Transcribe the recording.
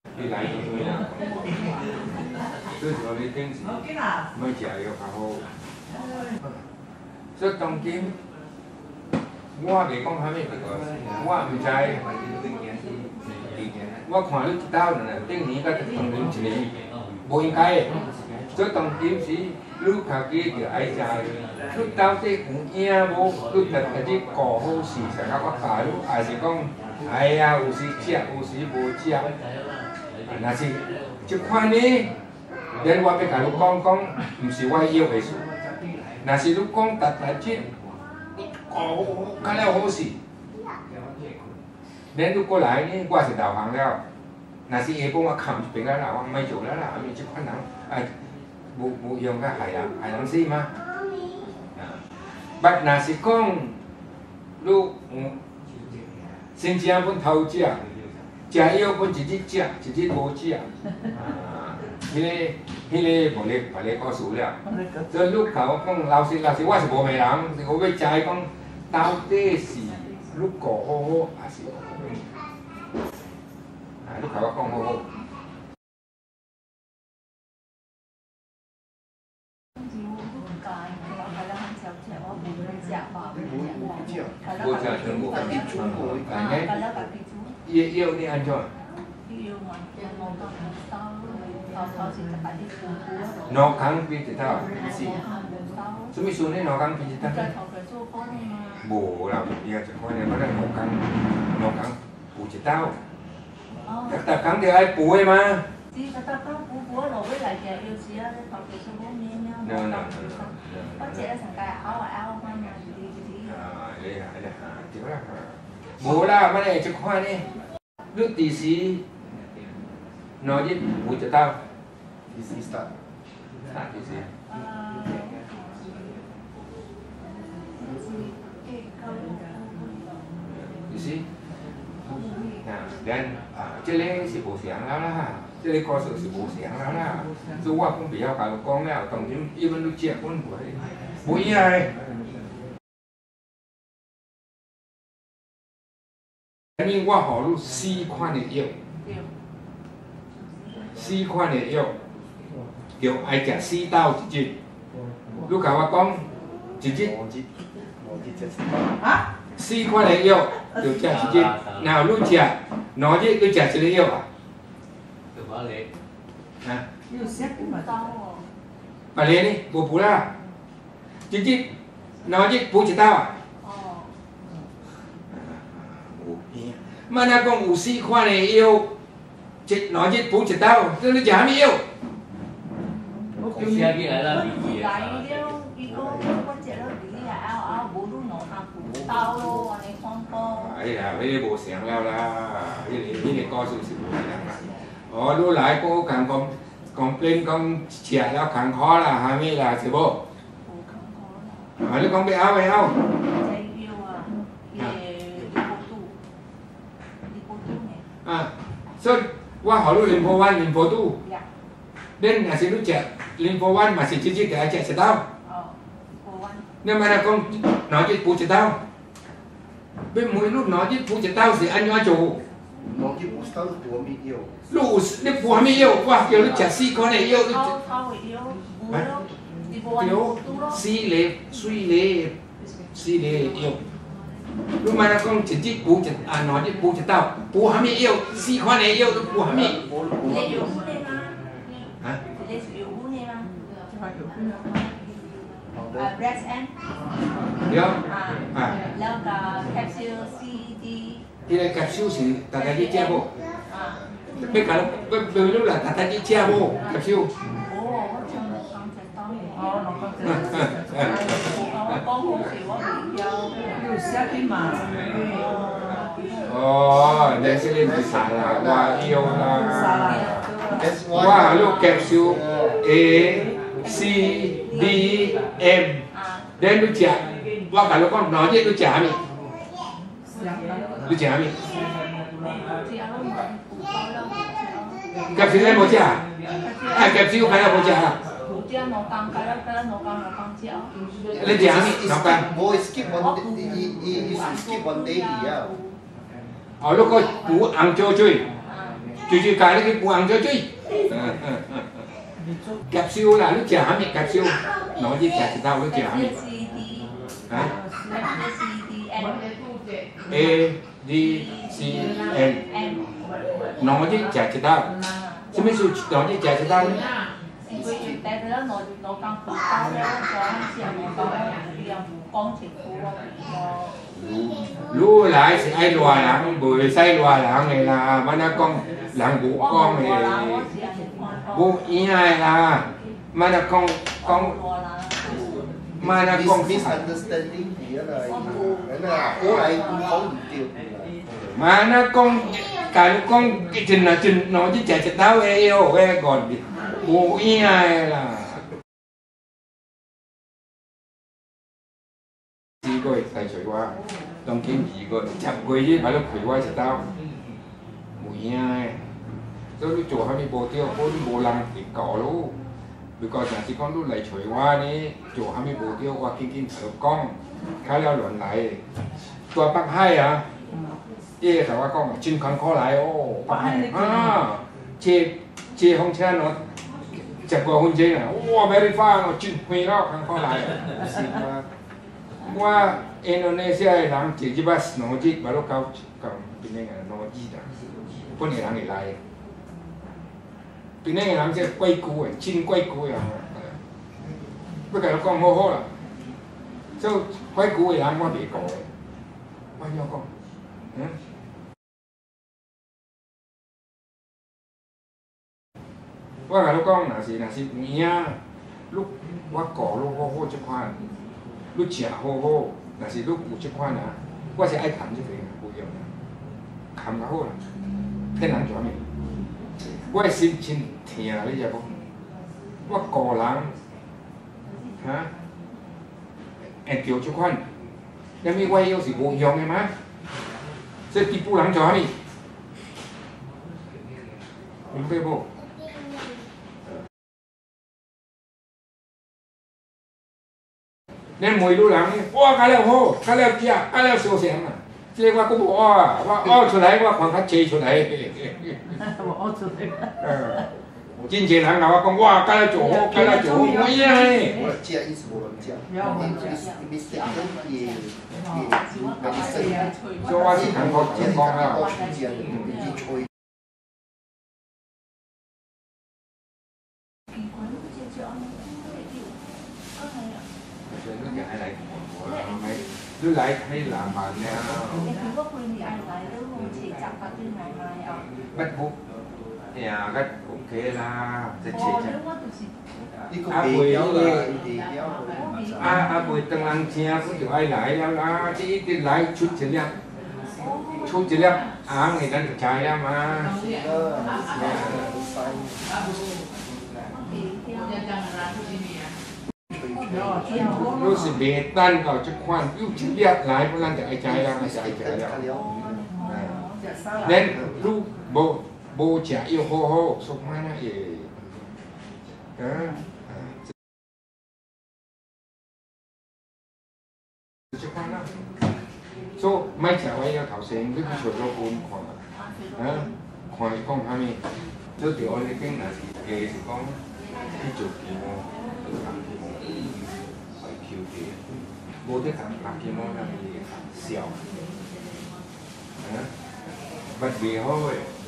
你来就对啦。所以说你顶时要食药较好。所以当今我袂讲虾米，我毋知。我看你一道呢，顶年甲当年一年，无应该的。所以当今时，你家己着爱食的，你到底有影无？你着家己顾好势，才甲我教你，还是讲，哎呀，有时食，有时无食。若是即款呢，连我要甲你讲，毋是我药的事。若是你讲逐日你顾好了好势。连你过来呢，我是导航了。若是下晡我扛一边啦，我莫做了啦，因为即款人哎，无用甲害人死吗？若是讲你先正本偷食，食药本一日食，一日无食，迄个无咧告诉了。所以你甲我讲老实，我是无骂人，我要知讲到底是你顾好好，还是？你甲我讲好好。无食全部，安尼，药你安怎？两工比一道，是。什么时阵两工比一道？无啦，伊也一款的，反正两工补一道。逐工着爱补的吗？是，逐工补落尾来食药时啊，你头家说我咩咩，我食了上届熬翻嘛，对啦，无啦，反正即款呢，你第时两日补一道，第时start，第时。第时。这个是无常了啦，这个故事是无常了啦。所以我讲不要甲你讲了，当今伊阮你食，阮无影的。因为我互你4款的药，4款的药，着爱食4到1日。你甲我讲1日。啊？4款的药就食1日，然后你食2日，你食1个药啊？啊？白连呢？无补啦，1日2日补1道啊？有影。莫那讲有4款的药，2日补1道，这你食啥物药？ 我写起来啦，笔记啊。 哎呀，迄个无常了啦，迄个故事是无常啦。哦，你来跟我讲食了艰苦啦，虾米啦，是无？啊，你讲要拗。啊，所以我互你林波湾、林波肚。恁若是你食林波湾，嘛是1日就爱食1道。你莫来讲2日补1道。你每日2日补1道是安怎做？2 日补1道是补咩药？ 你补啥物药？我叫你食4款的药。水梨药。你莫来讲1日补2日补1道，补啥物药？4款的药你补啥物？啊 ？breast M。 对。 แล้วก็แคปซูล CD。 迄个แคปซูล是大家去食无？要甲你你啦，大家去食无？แคปซูล。哦，你是你是啥啦？我有啦。我有แคปซูล A、C、D、M。then 你食，我甲你讲2日你食啥物？你食啥物？夾少你無食啊？夾少解了無食啊？你食啥物？兩間？ 冇 skip one day 啊。 哦，你個補紅棗水， chui cái nó cái buông cho chui capsule là lúc chả mẹ capsule nói gì chả tao lúc chả mẹ hả A D C N nói gì chả tao chứ mấy số nói gì chả tao 但係咧，我講負包咧，嗰陣時我講有工程庫 lú lại sẽ ai loa lắng bưởi say loa lắng này là mà nó lắng bố con này bố ý ai là mà nó mà nó misunderstanding thì là cố lại cũng không được mà nó cả lúc cái trình nó chứ chạy tao yêu còn bố ý ai là試過細水話，當經二個10個月買到葵話就得，冇啊！所以你做下面波雕，波都冇能力搞咯。如果上次講都嚟除話呢，做下面波雕話見頭光，睇了亂嚟，ตัวปักให้อ่ะแต่ว่าก็จินคันข้อไหลโอ้ปักให้เจห้องแช่เนาะจับกว่าหุ่นเจน่ะโอ้เบริฟ้าเนาะจินคุยแล้วคันข้อไหลว่าอินโดนีเซียหลังจีบัสโนจิบารุเขาเป็นยังไงโนจิดะพวกนี้หลังอะไรเป็นยังไงหลังจะก้อยกูชินก้อยกูอย่างเมื่อกี้เรากองโม่ๆล่ะเจ้าก้อยกูหลังว่าเบียก่อว่าย่อก็ว่าเรากองหนาสิเนี่ยลูกว่าก่อลูกโหจะคว้าลูกเฉียโหแต่สิลูกกูจะคว้านะว่าจะไอ้ขันจะเป็นกูเดียวนะคำเขาโหนะเพื่อนหลังจอมีว่าสิชินเทียอะไรอย่างพวกว่าก่อหลังฮะแอนเกียวจะคว้ายังมีไว้เอาสิกูยอมไหมมั้ยจะตีปูหลังจอมีมึงไปบอกnên mùi lú lắng ô cá leo hô cá leo kia cá leo siêu sáng à chỉ qua cũng bỏ ô出来我看他接出来真正人老講哇cá leo做好cá leo做好乜嘢我知啊意思冇亂講所以我是感覺健康啊都嚟喺南蠻咧。你如果佢哋嗌嚟都好似雜法啲嗌嚟啊。乜好？呀，個 OK 啦，即係切。阿妹當人請，佢就嗌嚟了啦，即係啲嚟出一粒硬嘅等就chạy啊嘛。รู้สึกเบตันก็จะควันยุ่งชิ้นเรียบหลายเพราะนั่นจะไอ้ใจแล้วไม่ใช่ไอ้ใจแล้วเน้นลูกโบจะyêuโฮโฮสุขมากนะจะควันนะโซ่ไม่จะไว้กับเขาเสียงหรือช่วยเราปูนขวานขวานกล้องทำนี่เจ้าเดี๋ยวอะไรเป็นอะไรสิกล้องที่จุดกี่โมง冇啲白劍芒咁嘅小，不會開。